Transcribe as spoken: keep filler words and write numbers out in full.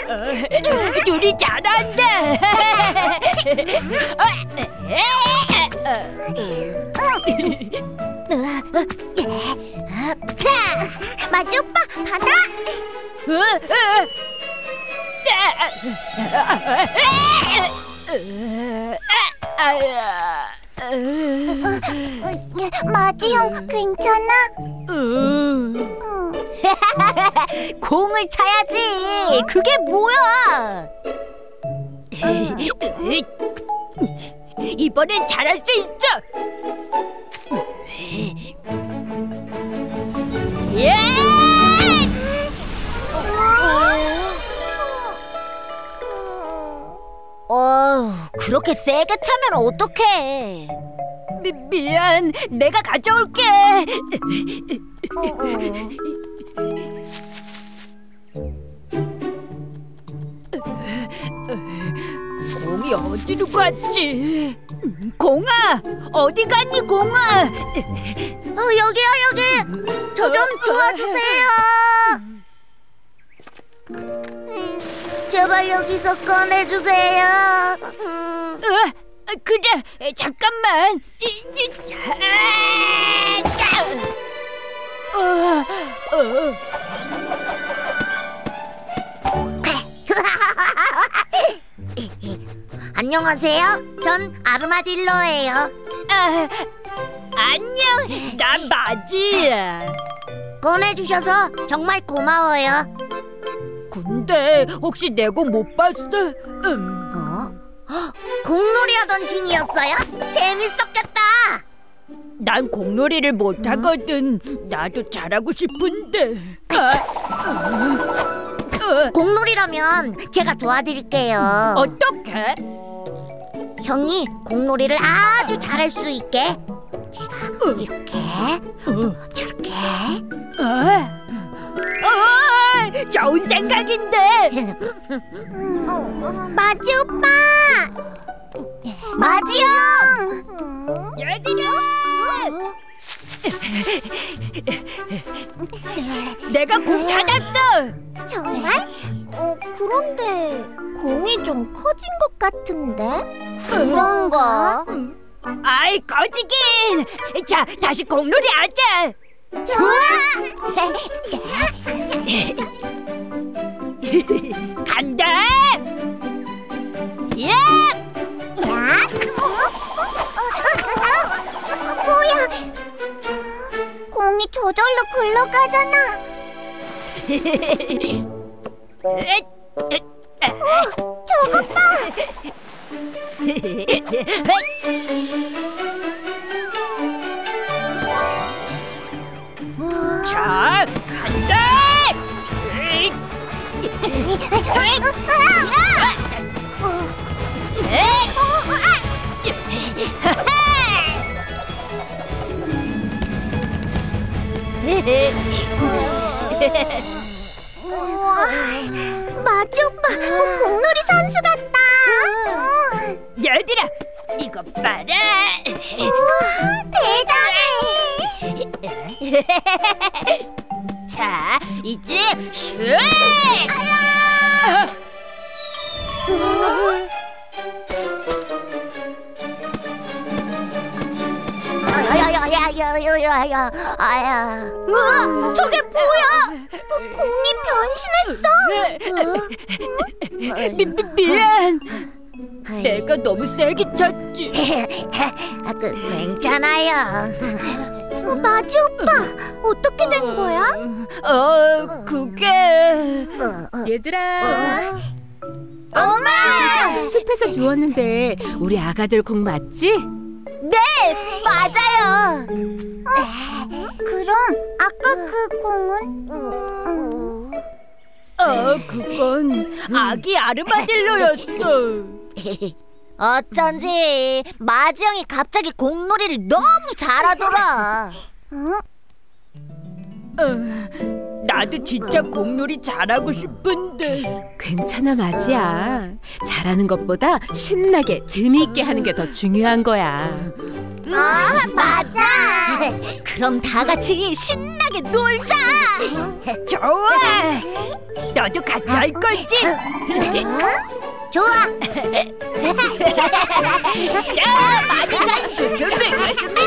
둘이 잘한다. 마지 오빠, 받아. 마지 형, 괜찮아? 공을 차야지. 그게 뭐야? 이번엔 잘할 수 있어. 예! 어, 그렇게 세게 차면 어떡해? 미, 미안, 내가 가져올게. 어, 어. 공이 어디로 갔지? 공아, 어디 갔니, 공아? 어, 여기요, 여기. 저 좀 도와주세요. 제발 여기서 꺼내주세요. 어, 그래, 잠깐만. 어, 어. 안녕하세요. 전 아르마딜로예요. 아, 안녕, 난 마지야. 꺼내주셔서 정말 고마워요. 근데 혹시 내 공 못 봤어? 음. 어? 공놀이 하던 중이었어요? 재밌었겠다. 난 공놀이를 못 하거든. 나도 잘하고 싶은데. 아, 어, 공놀이라면 제가 도와드릴게요. 어떻게? 형이 공놀이를 아주 잘할 수 있게 제가 이렇게 또 저렇게. 어? 어, 좋은 생각인데. 마지 오빠, 마지 형. 얘들아, 내가 공 찾았어. 정말? 어, 그런데 공이 좀 커진 것 같은데? 그런가? 아이, 거지긴. 자, 다시 공놀이 하자. 좋아! 간다. 예! 야! 뭐야? 공이 저절로 굴러가잖아. 어, 저것 봐! 자, 간다! 우와, 마지 오빠, 공놀이 선수 같다. 얘들아, 이거 봐라. 우와, 대단해. 자, 이제 슛! 야야야야야야야, 아야. 우와, 저게 뭐야? 공이 변신했어. 미, 미, 미안. 내가 너무 세게 쳤지. 그, 괜찮아요. 어, 마지 오빠, 어떻게 된 거야? 어, 그게... 얘들아, 엄마! 숲에서 주웠는데 우리 아가들 공 맞지? 네, 맞아요. 어, 그럼 아까 그 공은? 어, 그건 아기 아르마딜로였어. 어쩐지 마지 형이 갑자기 공놀이를 너무 잘하더라. 어, 나도 진짜 공놀이 잘하고 싶은데. 괜찮아, 마지야. 잘하는 것보다 신나게 재미있게 하는 게 더 중요한 거야. 아, 맞아. 그럼 다 같이 신나게 놀자. 좋아. 너도 같이 할 거지? 좋아. 자, 많이 잘 준비했습니다.